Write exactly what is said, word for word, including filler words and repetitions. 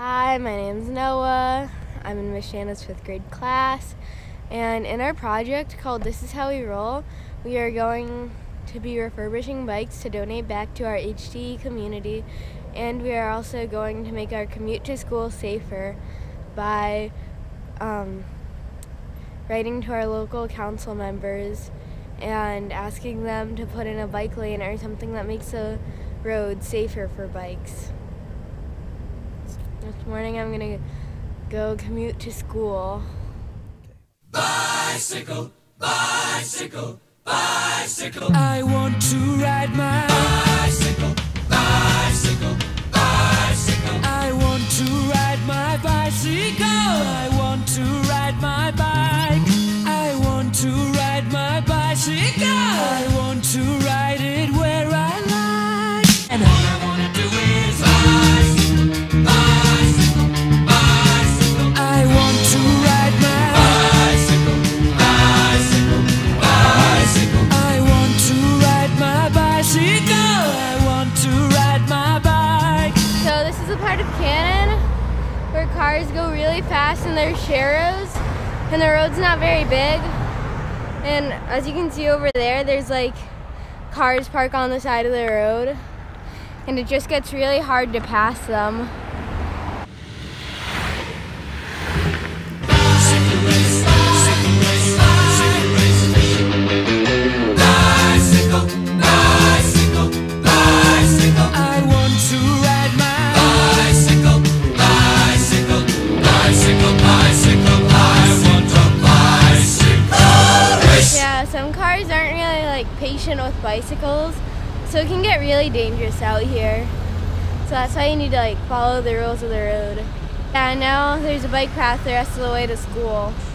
Hi, my name's Noah. I'm in Miss Shanna's fifth grade class, and in our project called This Is How We Roll, we are going to be refurbishing bikes to donate back to our H T E community, and we are also going to make our commute to school safer by um, writing to our local council members and asking them to put in a bike lane or something that makes the road safer for bikes. This morning I'm gonna go commute to school. Bicycle, bicycle, bicycle. I want to ride my bicycle, bicycle, bicycle. I want to ride my bicycle. I want to ride my bike. I want to ride my bicycle. I want to ride it where I like. And all I wanna do is bicycle, bicycle, bicycle. I want to ride my bicycle, bicycle, bicycle. I want to ride my bicycle. I want to ride my bike. So this is a part of Cannon where cars go really fast and there's sharrows, and the road's not very big. And as you can see over there, there's like cars parked on the side of the road, and it just gets really hard to pass them. Some cars aren't really like patient with bicycles, so it can get really dangerous out here. So that's why you need to like follow the rules of the road. Yeah, now there's a bike path the rest of the way to school.